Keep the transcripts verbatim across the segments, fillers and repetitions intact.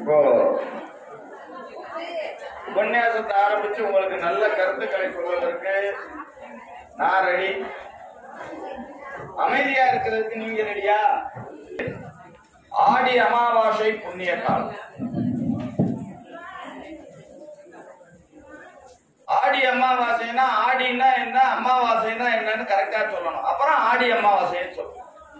இப்போ உபன்யாசத்தை ஆரம்பிச்சு உங்களுக்கு நல்ல கருத்துக்களை சொல்வதற்கு நான் ரெடி. அமைதியா இருக்கிறதுக்கு நீங்க ரெடியா? ஆடி அமாவாசை புண்ணிய காலம். ஆடி அமாவாசைனா ஆடினா என்ன, அமாவாசைனா என்னன்னு கரெக்டா சொல்லணும். அப்புறம் ஆடி அமாவாசைன்னு சொல்லணும்.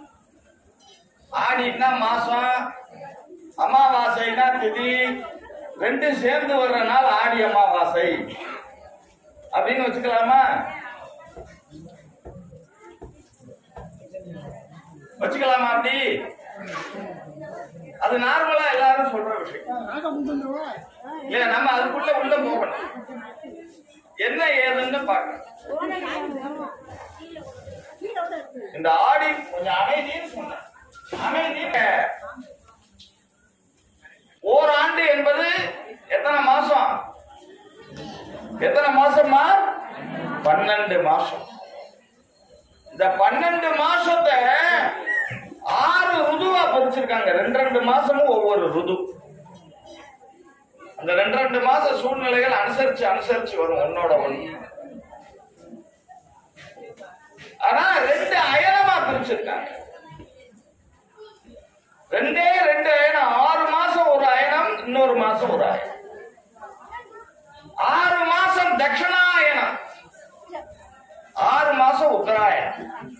ஆடினா மாசம், அமாவாசைனா திதி, ரெண்டு சேர்ந்து வர்ற நாள் ஆடி அமாவாசை அப்படின்னு வச்சுக்கலாமா? வச்சுக்கலாமா? அப்படி அது நார்மலா எல்லாரும் சொல்ற விஷயம் இல்ல. நம்ம அதுக்குள்ள உள்ள போகணும், என்ன ஏதுன்னு பார்க்கணும். இந்த ஆடி கொஞ்சம் அமைதின்னு சொன்ன அமைதி. ஓராண்டு என்பது எத்தனை மாசம்? எத்தனை மாசமா? பன்னெண்டு மாசம். இந்த பன்னெண்டு மாசத்தை ஆறு ருதுவா பிரிச்சிருக்காங்க. ரெண்டு ரெண்டு மாசமும் ஒவ்வொரு ருது. அந்த ரெண்டு ரெண்டு மாச சூழ்நிலைகள் அனுசரிச்சு அனுசரிச்சு வரும் ஒன்னோட ஒண்ணு. ஆனா ரெண்டு அயனமா பிரிச்சிருக்காங்க. ரெண்டே ரெண்டு அயனம். ஆறு மாசம் ஒரு அயனம், இன்னொரு மாசம் ஒரு அயனம். ஆறு மாசம் தட்சிணாயனம், ஆறு மாசம் உத்தராயணம்.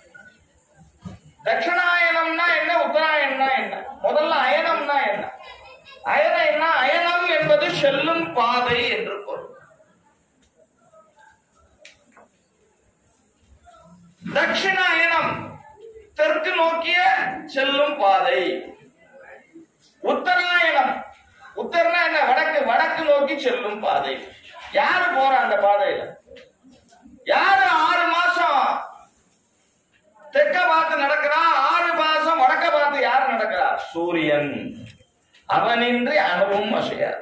தட்சிணாயனம்னா என்ன, உத்தராயணம்னா என்ன? முதல்ல அயனம்னா என்ன? அயனம் என்ன? அயனம் என்பது செல்லும் பாதை என்று பொருள். தட்சிணாயனம் தெற்கு நோக்கிய செல்லும் பாதை. உத்தராயணம், உத்தரனா என்ன? வடக்கு, வடக்கு நோக்கி செல்லும் பாதை. யாரு போற அந்த பாதையில? யாரு ஆறு மாசம் தெற்க பார்த்து நடக்கிறா, ஆறு மாசம் வடக்க பார்த்து யாரு நடக்கிறா? சூரியன். அவனின்றி அணுவும் அசையாது.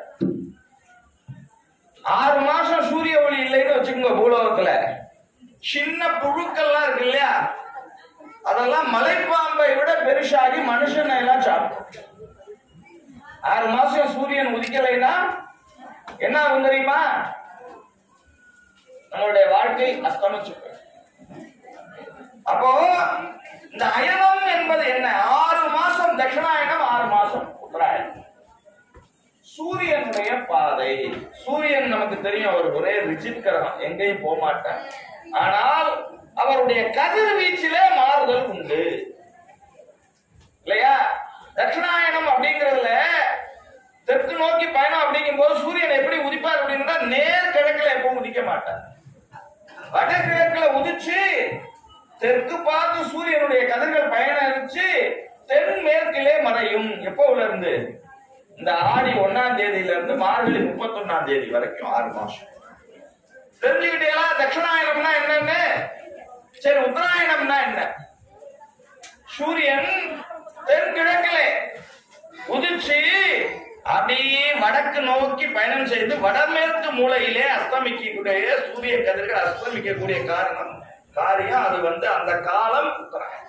ஆறு மாசம் சூரிய ஒளி இல்லைன்னு வச்சுக்கோங்க. பூலோகத்துல சின்ன புழுக்கள்லாம் இருக்கு இல்லையா, அதெல்லாம் மலைப்பாம்பை விட பெருசாகி மனுஷனை எல்லாம் சாப்பிடும். ஆறு மாசம் சூரியன் உதிக்கலைன்னா என்ன ஆகும் தெரியுமா? நம்மளுடைய வாழ்க்கை அஸ்தமிச்சு. அப்போ இந்த அயனம் என்பது என்ன? ஆறு மாசம் தட்சிணாயனம், ஆறு மாசம் உத்தராயணம். சூரியனுடைய பாதை. சூரியன் நமக்கு தெரியும், அவர் ஒரே ரிஜிட் கிரகம், எங்கேயும் போக மாட்டார். ஆனால் அவருடைய கதிர்வீச்சிலே மாறுதல் உண்டு இல்லையா? தட்சிணாயனம் அப்படிங்கிறதுல தெற்கு நோக்கி பயணம் அப்படிங்கும் போது சூரியன் எப்படி உதிப்பார் அப்படின்னா, நேர் கிழக்குல எப்பவும் உதிக்க மாட்டார். வடகிழக்குல உதிச்சு தெற்கு பார்த்து சூரியனுடைய கதிர்கள் பயணிச்சு தென் மேற்கிலே மறையும். எப்போல இருந்து? இந்த ஆடி ஒன்னாம் தேதியில இருந்து மார்கழி முப்பத்தி ஒன்னாம் தேதி வரைக்கும் ஆறு மாசம். தெரிஞ்சுக்கிட்டீங்களா தட்சிணாயனம்னா என்னன்னு? சரி, உத்தராயணம்னா என்ன? சூரியன் தென்கிழக்கிலே உதிச்சு அப்படியே வடக்கு நோக்கி பயணம் செய்து வடமேற்கு மூலையிலே அஸ்தமிக்கக்கூடிய சூரிய கதிர்கள் அஸ்தமிக்கக்கூடிய காரணம் காரியம். அது வந்து அந்த காலம் உத்தராயணம்.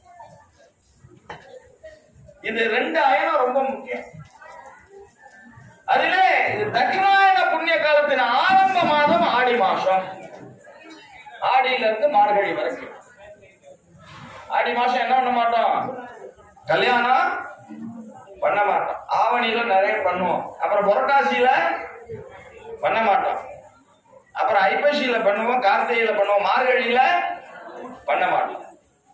இது ரெண்டு அயனம் ரொம்ப முக்கியம். அதிலே தட்சிணாயன புண்ணிய காலத்தின் ஆரம்ப மாதம் ஆடி மாசம். ஆடியில இருந்து மார்கழி வரைக்கும். ஆடி மாசம் என்ன பண்ண மாட்டோம்? கல்யாணம் பண்ண மாட்டோம். ஆவணியில நிறைய பண்ணுவோம். அப்புறம் புரட்டாசியில பண்ண மாட்டோம். அப்புறம் ஐப்பசியில பண்ணுவோம், கார்த்திகையில பண்ணுவோம், மார்கழியில பண்ண மாட்டோம்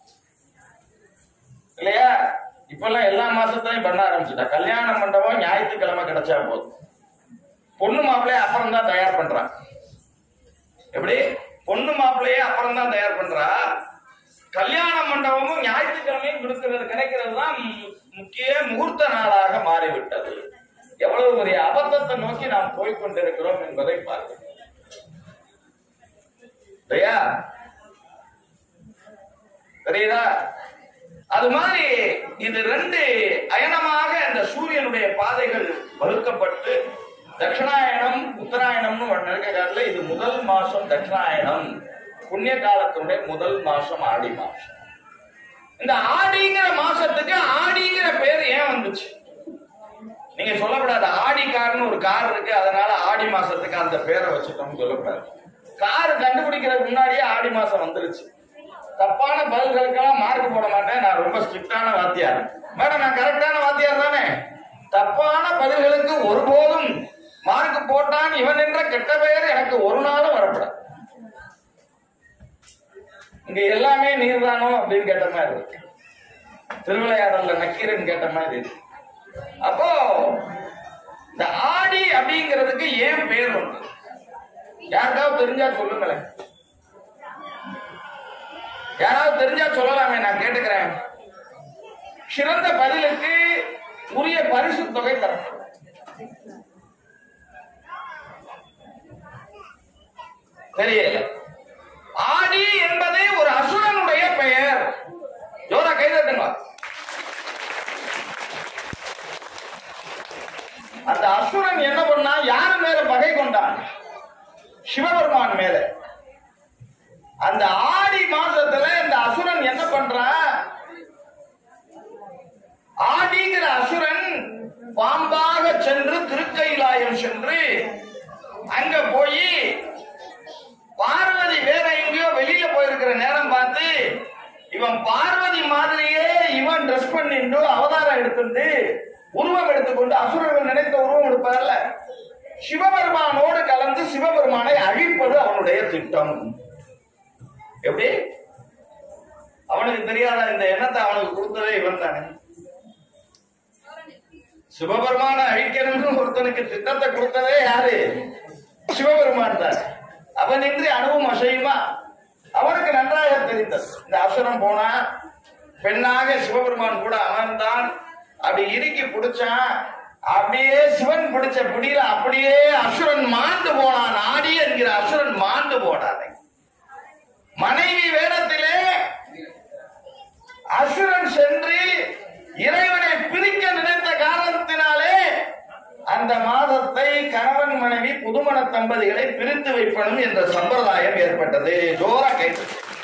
இல்லையா? இப்பெல்லாம் எல்லா மாசத்தையும் பண்ண ஆரம்பிச்சுட்டா. கல்யாண மண்டபம் ஞாயிற்றுக்கிழமை கிடைச்சா போதும். பொண்ணு மாப்பிள்ளைய அப்புறம் தான் தயார் பண்றான். எப்படி? பொண்ணு மாப்பிள்ளையே அப்புறம் தான் தயார் பண்றா. கல்யாண மண்டபமும் ஞாயிற்றுக்கிழமையும் கொடுக்கிறது கிடைக்கிறது தான் முக்கிய முகூர்த்த நாளாக மாறிவிட்டது. எவ்வளவு பெரிய அபத்தத்தை நோக்கி நாம் போய்கொண்டிருக்கிறோம் என்பதை பார்க்கிறோம். தெரியுதா? அது மாதிரி இது ரெண்டு அயனமாக இந்த சூரியனுடைய பாதைகள் வகுக்கப்பட்டு தட்சிணாயனம் உத்தராயணம்னு நடக்கிறதுல இது முதல் மாசம் தட்சிணாயனம். புண்ணிய காலத்தினுடைய முதல் மாசம் ஆடி மாசம். இந்த ஆடிங்கிற மாசத்துக்கு ஆடிங்கிற பேர் ஏன் வந்துச்சு? நீங்க சொல்லக்கூடாது ஆடி கார்னு ஒரு கார் இருக்கு, அதனால ஆடி மாசத்துக்கு அந்த பேரை வச்சுட்டோம்னு சொல்லக்கூடாது. கார் கண்டுபிடிக்கிறதுக்கு முன்னாடியே ஆடி மாசம் வந்துருச்சு. தப்பான பதில்களுக்கெல்லாம் மார்க் போட மாட்டேன், நான் ரொம்ப ஸ்ட்ரிக்டான வாத்தியார். மேடம் நான் கரெக்டான வாத்தியார் தானே? தப்பான பதில்களுக்கு ஒருபோதும் மார்க் போட்டான் இவன் என்ற கெட்ட பெயர் எனக்கு ஒரு நாளும் வரப்படாது. இங்க எல்லாமே நீர்தானோ அப்படின்னு கேட்ட மாதிரி இருக்கு, திருவிளையாடல்ல நக்கீரன் கேட்ட மாதிரி இருக்கு. அப்போ இந்த ஆடி அப்படிங்கிறதுக்கு ஏன் பேர் உண்டு? யாருக்காவது தெரிஞ்சா சொல்லுங்களேன். யாராவது தெரிஞ்சா சொல்லலாமே, நான் கேட்டுக்கிறேன். சிறந்த பதிலுக்கு உரிய பரிசு தொகை தரப்படும். தெரியல. ஆடி என்பது ஒரு அசுரனுடைய பெயர். ஜோரா கை தட்டுங்க. அந்த அசுரன் என்ன பண்ணா, யாரு மேல பகை கொண்டான்? சிவபெருமான் மேல. அந்த ஆடி மாசத்துல இந்த அசுரன் என்ன பண்றான்? ஆடிங்கிற அசுரன் பாம்பாக சென்று திருக்கைலாயம் சென்று அங்க போய் பார்வதி வேற எங்கேயோ வெளியில போயிருக்கிற நேரம் பார்த்து இவன் பார்வதி மாதிரியே இவன் ட்ரெஸ் பண்ணிட்டு அவதாரம் எடுத்துட்டு உருவம் எடுத்துக்கொண்டு அசுரர்கள் நினைத்த உருவம் எடுப்பார்ல, சிவபெருமானோடு கலந்து சிவபெருமானை அழிப்பது அவனுடைய திட்டம். எப்படி? அவனுக்கு தெரியாத இந்த எண்ணத்தை அவனுக்கு கொடுத்ததே இவன் தானே. சிவபெருமான அழிக்கணும்னு ஒருத்தனுக்கு திட்டத்தை கொடுத்ததே யாரு? சிவபெருமான் தான். அவன் இன்றி அணுவும் அசையுமா? அவனுக்கு நன்றாக தெரிந்தது. இந்த அசுரன் போனா பெண்ணாக சிவபெருமான் கூட அமர்ந்தான், அப்படி இறுக்கி பிடிச்சான். அப்படியே சிவன் பிடிச்ச பிடியில அப்படியே அசுரன் மாண்டு போனான். ஆடி என்கிற அசுரன் மாண்டு போனான். மனைவி வேடத்திலே அசுரன் சென்று இறைவனை பிரிக்க நினைத்த காரணத்தினாலே அந்த மாதத்தை கணவன் மனைவி புதுமண தம்பதிகளை பிரித்து வைப்பனும் என்ற சம்பிரதாயம் ஏற்பட்டது. ஜோரா கைது.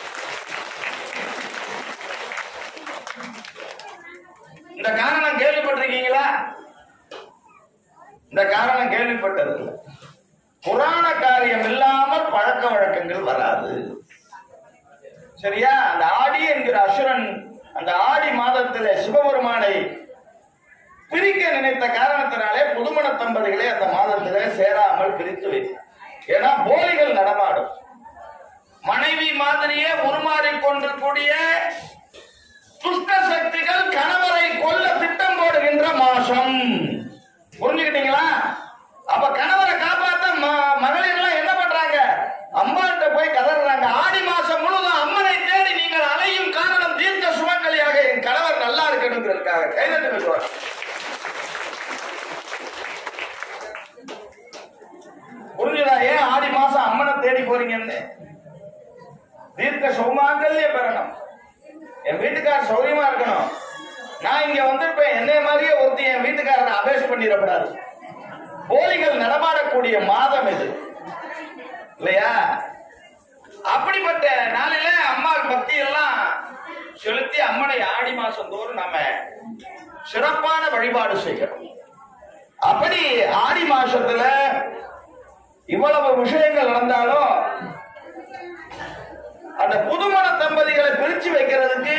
இந்த காரணம் கேள்விப்பட்டிருக்கீங்களா? இந்த காரணம் கேள்விப்பட்டது இல்லை. புராண காரியம் இல்லாமல் பழக்க வழக்கங்கள் வராது. சரியா? அந்த ஆடி என்கிற அசுரன் அந்த ஆடி மாதத்திலே சிவபெருமானை பிரிக்க நினைத்த காரணத்தினாலே புதுமண தம்பதிகளை அந்த மாதத்திலே சேராமல் பிரித்து வைத்தார். ஏன்னா போலிகள் நடமாடும். மனைவி மாதிரியே உருமாறிக் கொண்டிருக்கூடிய துஷ்ட சக்திகள் கணவரை கொல்ல திட்டம் போடுகின்ற மாசம். புரிஞ்சுக்கிட்டீங்களா? அப்ப கணவரை காப்பாற்ற மகளிர் எல்லாம் என்ன பண்றாங்க? அம்மாட்ட போய் கதறாங்க. ஆடி மாசம் முழுவதும் அம்மனை தேடி நீங்கள் அலையும் காரணம் தீர்க்க சுமங்கலியாக என் கணவர் நல்லா இருக்கணுங்கிறதுக்காக. கைதட்டு பேசுவாங்க. புரிஞ்சுதா? ஏன் ஆடி மாசம் அம்மனை தேடி போறீங்கன்னு? தீர்க்க சௌமாங்கல்ய பெறணும். என் வீட்டுக்காரர் சௌரியமா இருக்கணும். நான் இங்க வந்திருப்பேன், என்னைய மாதிரியே ஒருத்தி என் வீட்டுக்காரரை அபேஸ் பண்ணிடக்கூடாது. போலிகள் நடமாடக்கூடிய மாதம் இது இல்லையா? அப்படிப்பட்ட நாளில அம்மா பக்தி எல்லாம் செலுத்தி அம்மனை ஆடி மாசம் தோறும் நாம சிறப்பான வழிபாடு செய்யணும். அப்படி ஆடி மாசத்துல இவ்வளவு விஷயங்கள் நடந்தாலும் அந்த புதுமண தம்பதிகளை பிரிச்சு வைக்கிறதுக்கு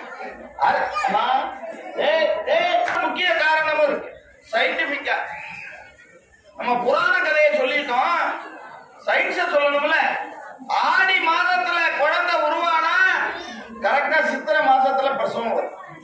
முக்கிய காரணமும் இருக்கு. சயின்டிபிக்கா நம்ம புராண கதையை சொல்லிட்டோம், சயின்ஸ சொல்லணும்ல. ஆடி மாதத்துல குழந்தை உருவானா கரெக்டா சித்திரை மாசத்துல பிரசவம் வரும்.